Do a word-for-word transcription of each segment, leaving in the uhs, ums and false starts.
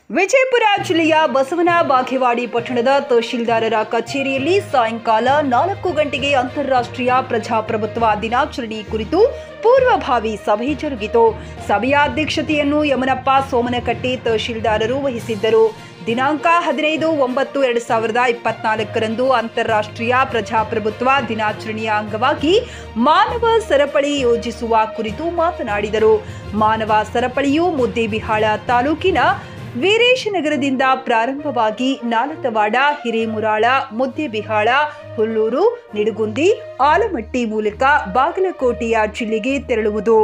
ವಿಜಯಪುರ ಜಿಲ್ಲೆಯ ಬಸವನ ಬಾಗೇವಾಡಿ ಪಟ್ಟಣದ ತಹಶೀಲ್ದಾರರ ಕಚೇರಿಯಲ್ಲಿ ಸಾಯಂಕಾಲ ನಾಲ್ಕು ಗಂಟೆಗೆ ಅಂತಾರಾಷ್ಟ್ರೀಯ ಪ್ರಜಾಪ್ರಭುತ್ವ ದಿನಾಚರಣೆ ಕುರಿತು ಪೂರ್ವಭಾವಿ ಸಭೆ ಜರುಗಿತು. ಸಭೆಯ ಅಧ್ಯಕ್ಷತೆಯನ್ನು ಯಮನಪ್ಪ ಸೋಮನಕಟ್ಟಿ ತಹಶೀಲ್ದಾರರು ವಹಿಸಿದ್ದರು. ದಿನಾಂಕ ಹದಿನೈದು ಒಂಬತ್ತು ಎರಡು ಸಾವಿರದ ಇಪ್ಪತ್ನಾಲ್ಕರಂದು ಅಂತಾರಾಷ್ಟ್ರೀಯ ಪ್ರಜಾಪ್ರಭುತ್ವ ದಿನಾಚರಣೆಯ ಅಂಗವಾಗಿ ಮಾನವ ಸರಪಳಿ ಯೋಜಿಸುವ ಕುರಿತು ಮಾತನಾಡಿದರು. ಮಾನವ ಸರಪಳಿಯು ಮುದ್ದೇಬಿಹಾಳ ತಾಲೂಕಿನ ವೀರೇಶನಗರದಿಂದ ಪ್ರಾರಂಭವಾಗಿ ನಾಲತವಾಡ, ಹಿರೇಮುರಾಳ, ಮುದ್ದೇಬಿಹಾಳ, ಹುಲ್ಲೂರು, ನಿಡಗುಂದಿ, ಆಲಮಟ್ಟಿ ಮೂಲಕ ಬಾಗಲಕೋಟೆಯ ಜಿಲ್ಲೆಗೆ ತೆರಳುವುದು.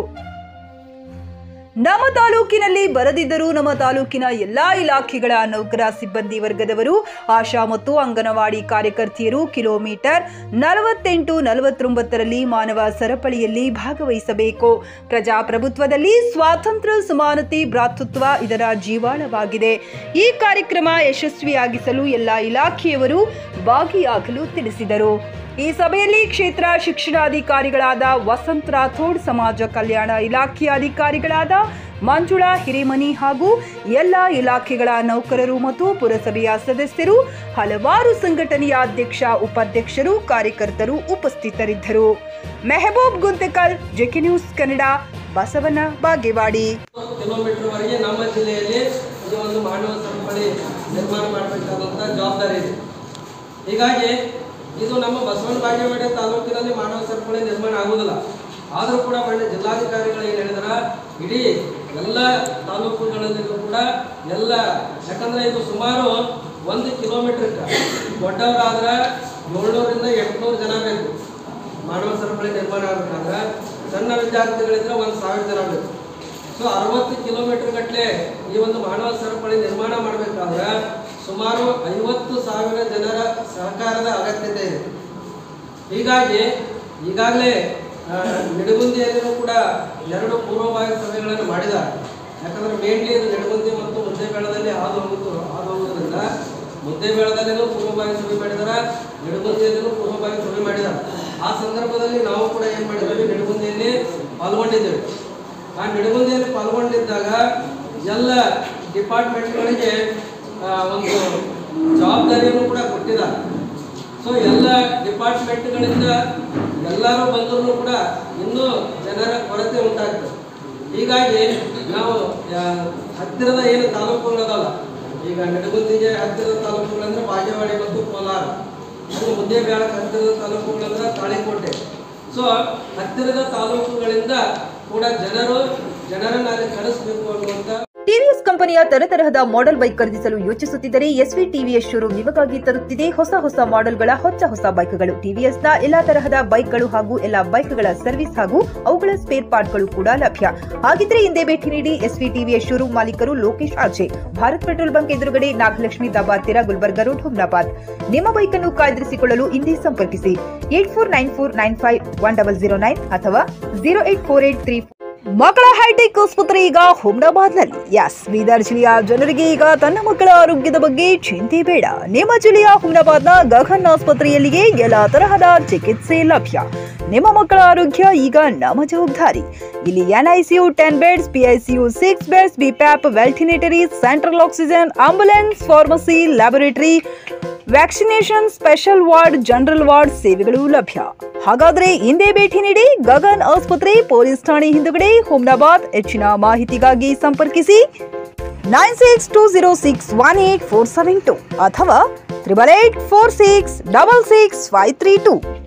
ನಮ್ಮ ತಾಲೂಕಿನಲ್ಲಿ ಬರದಿದ್ದರೂ ನಮ್ಮ ತಾಲೂಕಿನ ಎಲ್ಲಾ ಇಲಾಖೆಗಳ ನೌಕರ ಸಿಬ್ಬಂದಿ ವರ್ಗದವರು, ಆಶಾ ಮತ್ತು ಅಂಗನವಾಡಿ ಕಾರ್ಯಕರ್ತೆಯರು ಕಿಲೋಮೀಟರ್ ನಲವತ್ತೆಂಟು ನಲವತ್ತೊಂಬತ್ತರಲ್ಲಿ ಮಾನವ ಸರಪಳಿಯಲ್ಲಿ ಭಾಗವಹಿಸಬೇಕು. ಪ್ರಜಾಪ್ರಭುತ್ವದಲ್ಲಿ ಸ್ವಾತಂತ್ರ್ಯ, ಸಮಾನತೆ, ಭ್ರಾತೃತ್ವ ಇದರ ಜೀವಾಳವಾಗಿದೆ. ಈ ಕಾರ್ಯಕ್ರಮ ಯಶಸ್ವಿಯಾಗಿಸಲು ಎಲ್ಲ ಇಲಾಖೆಯವರು ಭಾಗಿಯಾಗಲು ತಿಳಿಸಿದರು. ಈ ಸಭೆಯಲ್ಲಿ ಕ್ಷೇತ್ರ ಶಿಕ್ಷಣಾಧಿಕಾರಿಗಳಾದ ವಸಂತ್ ರಾಥೋಡ್, ಸಮಾಜ ಕಲ್ಯಾಣ ಇಲಾಖೆಯ ಅಧಿಕಾರಿಗಳಾದ ಮಂಜುಳಾ ಹಿರೇಮನಿ ಹಾಗೂ ಎಲ್ಲ ಇಲಾಖೆಗಳ ನೌಕರರು ಮತ್ತು ಪುರಸಭೆಯ ಸದಸ್ಯರು, ಹಲವಾರು ಸಂಘಟನೆಯ ಅಧ್ಯಕ್ಷ, ಉಪಾಧ್ಯಕ್ಷರು, ಕಾರ್ಯಕರ್ತರು ಉಪಸ್ಥಿತರಿದ್ದರು. Mehboob Guntakal, JK news Kannada, Basavana Bagewadi. Kilometre ವರೆಗೆ ನಮ್ಮ ಜಿಲ್ಲೆಯಲ್ಲಿ ಒಂದು ಮಾನವ ಸರಪಳಿ ನಿರ್ಮಾಣ ಮಾಡಬೇಕಾದಂತ ಜವಾಬ್ದಾರಿ ಇದೆ. ಹೀಗಾಗಿ ಇದು ನಮ್ಮ ಬಸವನ ಬಾಗೇವಾಡಿ ತಾಲೂಕಿನಲ್ಲಿ ಮಾನವ ಸರಪಳಿ ನಿರ್ಮಾಣ ಆಗುವುದಿಲ್ಲ. ಆದರೂ ಕೂಡ ಮಾನ್ಯ ಜಿಲ್ಲಾಧಿಕಾರಿಗಳು ಏನು ಹೇಳಿದಾರ, ಇಡೀ ಎಲ್ಲ ತಾಲೂಕುಗಳಲ್ಲಿಯೂ ಕೂಡ ಎಲ್ಲ, ಯಾಕಂದ್ರೆ ಇದು ಸುಮಾರು ಒಂದು ಕಿಲೋಮೀಟರ್ ದೊಡ್ಡವರಾದ್ರೆ ಏಳ್ನೂರಿಂದ ಎಂಟುನೂರು ಜನ ಬೇಕು. ಮಾನವ ಸರಪಳಿ ನಿರ್ಮಾಣ ಆಗಬೇಕಾದ್ರೆ ಸಣ್ಣ ವಿದ್ಯಾರ್ಥಿಗಳಿದ್ರೆ ಒಂದು ಸಾವಿರ ಜನ ಬೇಕು. ಸೊ ಅರವತ್ತು ಕಿಲೋಮೀಟರ್ ಗಟ್ಟಲೆ ಈ ಒಂದು ಮಾನವ ಸರಪಳಿ ನಿರ್ಮಾಣ ಮಾಡಬೇಕಾದ್ರೆ ಸುಮಾರು ಐವತ್ತು ಸಾವಿರ ಜನರ ಸಹಕಾರದ ಅಗತ್ಯತೆ ಇದೆ. ಹೀಗಾಗಿ ಈಗಾಗಲೇ ನಿಡಗುಂದಿಯಲ್ಲಿಯೂ ಕೂಡ ಎರಡು ಪೂರ್ವಭಾವಿ ಸಭೆಗಳನ್ನು ಮಾಡಿದ್ದಾರೆ. ಯಾಕಂದರೆ ಮೇನ್ಲಿ ಇದು ನಿಡಗುಂದಿ ಮತ್ತು ಮುದ್ದೇಬೇಳದಲ್ಲಿ ಹಾದು ಹೋಗುತ್ತು ಹಾದು ಹೋಗೋದ್ರಿಂದ ಮುದ್ದೇಬೇಳದಲ್ಲಿನೂ ಪೂರ್ವಭಾವಿ ಸಭೆ ಮಾಡಿದ್ದಾರೆ, ನಿಡಗುಂದಿಯಲ್ಲಿನೂ ಪೂರ್ವಭಾವಿ ಸಭೆ ಮಾಡಿದ್ದಾರೆ. ಆ ಸಂದರ್ಭದಲ್ಲಿ ನಾವು ಕೂಡ ಏನು ಮಾಡಿದ್ದೇವೆ, ನಿಡಗುಂದಿಯಲ್ಲಿ ಪಾಲ್ಗೊಂಡಿದ್ದೇವೆ. ಆ ನಿಡಗುಂದಿಯಲ್ಲಿ ಪಾಲ್ಗೊಂಡಿದ್ದಾಗ ಎಲ್ಲ ಡಿಪಾರ್ಟ್ಮೆಂಟ್ಗಳಿಗೆ ಒಂದು ಜವಾಬ್ದಾರಿಯನ್ನು ಕೂಡ ಕೊಟ್ಟಿದ್ದಾರೆ. ಸೊ ಎಲ್ಲ ಡಿಪಾರ್ಟ್ಮೆಂಟ್ಗಳಿಂದ ಎಲ್ಲರೂ ಬಂದರೂ ಕೂಡ ಇನ್ನೂ ಜನರ ಕೊರತೆ ಉಂಟಾಗ್ತದೆ. ಹೀಗಾಗಿ ನಾವು ಹತ್ತಿರದ ಏನು ತಾಲೂಕುಗಳದಲ್ಲ, ಈಗ ನಿಡಗುಂದಿಗೆ ಹತ್ತಿರದ ತಾಲೂಕುಗಳಂದ್ರೆ ಬಾಗೇವಾಡಿ ಮತ್ತು ಕೋಲಾರ, ಅದು ಮುದ್ದೇಬೇಳಕ್ಕೆ ಹತ್ತಿರದ ತಾಲೂಕುಗಳಂದ್ರೆ ತಾಳಿಕೋಟೆ. ಸೊ ಹತ್ತಿರದ ತಾಲೂಕುಗಳಿಂದ ಕೂಡ ಜನರು ಜನರನ್ನು ಅಲ್ಲಿ ಕಳಿಸಬೇಕು ಅನ್ನುವಂಥ ಟಿವಿಎಸ್ ಕಂಪನಿಯ ತರತರಹದ ಮಾಡೆಲ್ ಬೈಕ್ ಖರೀದಿಸಲು ಯೋಚಿಸುತ್ತಿದ್ದರೆ ಎಸ್ವಿ ಟಿವಿಎಸ್ ಶೋರೂಮ್ ನಿಮಗಾಗಿ ತರುತ್ತಿದೆ ಹೊಸ ಹೊಸ ಮಾಡೆಲ್ಗಳ ಹೊಸ ಹೊಸ ಬೈಕ್ಗಳು. ಟಿವಿಎಸ್ನ ಎಲ್ಲಾ ತರಹದ ಬೈಕ್ಗಳು ಹಾಗೂ ಎಲ್ಲಾ ಬೈಕ್ಗಳ ಸರ್ವಿಸ್ ಹಾಗೂ ಅವುಗಳ ಸ್ಪೇರ್ ಪಾರ್ಟ್ಗಳು ಕೂಡ ಲಭ್ಯ. ಹಾಗಿದ್ರೆ ಹಿಂದೆ ಭೇಟಿ ನೀಡಿ. ಎಸ್ವಿ ಟಿವಿಎಸ್ ಶೋರೂಮ್ ಮಾಲೀಕರು Lokesh RJ, Bharat petrol bunk ಎದುರುಗಡೆ, ನಾಗಲಕ್ಷ್ಮಿ ದಾಬಾ ಹತ್ತಿರ, ಗುಲ್ಬರ್ಗ ರೋಡ್, ಹುಮ್ನಾಬಾದ್. ನಿಮ್ಮ ಬೈಕ್ ಅನ್ನು ಕಾಯ್ದಿರಿಸಿಕೊಳ್ಳಲು ಹಿಂದೆ ಸಂಪರ್ಕಿಸಿ eight four nine four nine five one double zero nine ಅಥವಾ zero eight four eight three. ಮಕ್ಕಳ ಹೈಟೆಕ್ ಆಸ್ಪತ್ರೆ ಈಗ ಹುಮ್ನಾಬಾದ್ನಲ್ಲಿ. ಎಸ್, ಬೀದರ್ ಜಿಲ್ಲೆಯ ಜನರಿಗೆ ಈಗ ತನ್ನ ಮಕ್ಕಳ ಆರೋಗ್ಯದ ಬಗ್ಗೆ ಚಿಂತೆ ಬೇಡ. ನಿಮ್ಮ ಜಿಲ್ಲೆಯ ಹುಮ್ನಾಬಾದ್ನ ಗಗನ್ ಆಸ್ಪತ್ರೆಯಲ್ಲಿಯೇ ಎಲ್ಲ ತರಹದ ಚಿಕಿತ್ಸೆ ಲಭ್ಯ. ನಿಮ್ಮ ಮಕ್ಕಳ ಆರೋಗ್ಯ ಈಗ ನಮ್ಮ ಜವಾಬ್ದಾರಿ. ಇಲ್ಲಿ NICU ten beds, PICU six beds, BiPAP, ventilatory, central oxygen, ambulance, pharmacy, laboratory, vaccination, special ward, general ward ಸೇವೆಗಳು ಲಭ್ಯ. ಹಾಗಾದ್ರೆ ಹಿಂದೆ ಭೇಟಿ ನೀಡಿ. ಗಗನ್ ಆಸ್ಪತ್ರೆ, ಪೊಲೀಸ್ ಠಾಣೆ ಹಿಂದುಗಡೆ, ಹುಮ್ನಾಬಾದ್. ಹೆಚ್ಚಿನ ಮಾಹಿತಿಗಾಗಿ ಸಂಪರ್ಕಿಸಿ nine six two zero six one eight four seven two ಅಥವಾ triple eight four six double six five three two.